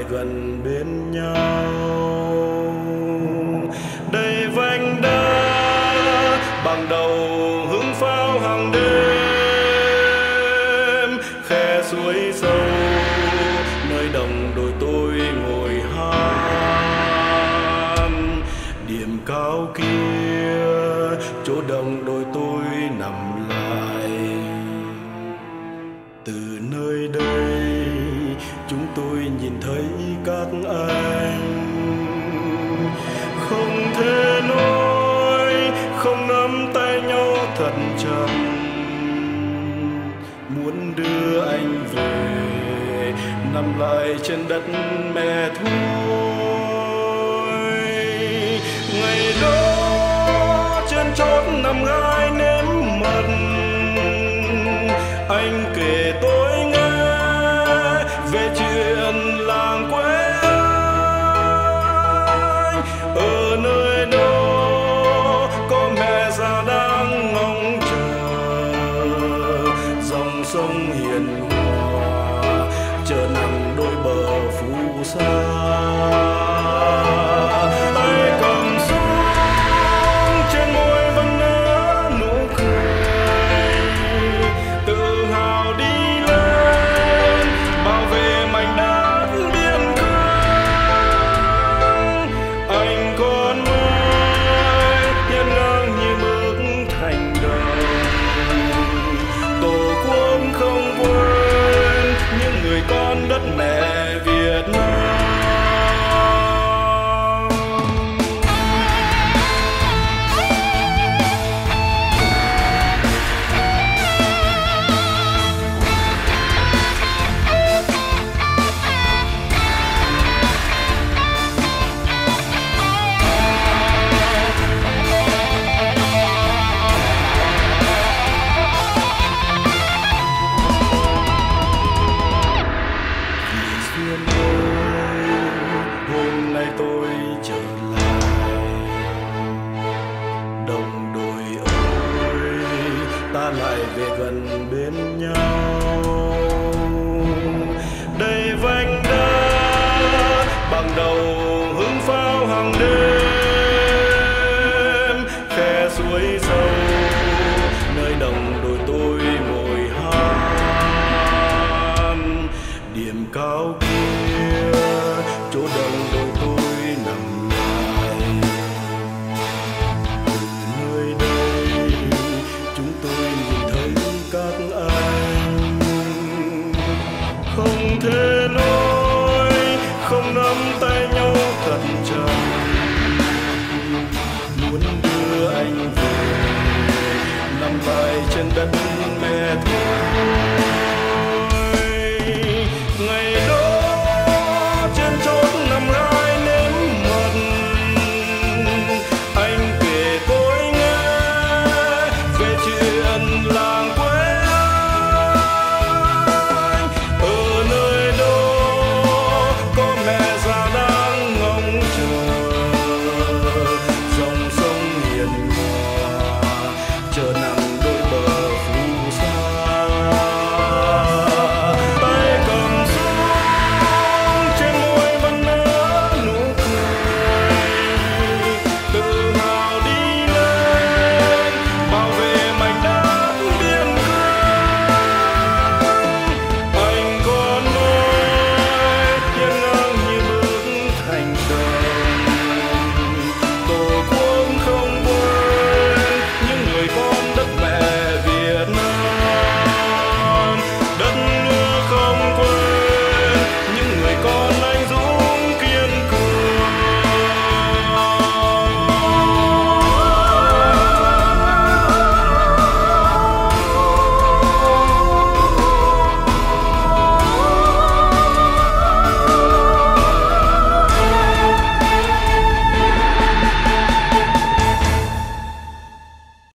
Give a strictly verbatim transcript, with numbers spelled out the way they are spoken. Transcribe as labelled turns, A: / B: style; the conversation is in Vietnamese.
A: gần bên nhau. Đầy vành đá bằng đầu hứng pháo hàng đêm, khe suối sâu nơi đồng đồi tôi ngồi hát. Điểm cao kia chỗ đồng đồi tôi nằm lại. Từ nơi đây chúng tôi nhìn thấy các anh, không thể nói, không nắm tay nhau thật chặt, muốn đưa anh về nằm lại trên đất mẹ thôi. Ngày đó trên chót nằm gai nếm mật, anh kể tôi nghe về chuyện làng quê anh. Ở nơi đó có mẹ già đang ngóng chờ, dòng sông hiền hòa chờ nằm đôi bờ phù sa. Tay cầm súng trên môi vẫn nở nụ cười, tự hào đi lên bảo vệ mảnh đất biên cương. Anh còn mãi hiên ngang như bức thành đồng, tổ quốc không quên những người con đất mẹ Việt Nam. Hôm nay tôi trở lại đồng đồi ơi, ta lại về gần bên nhau.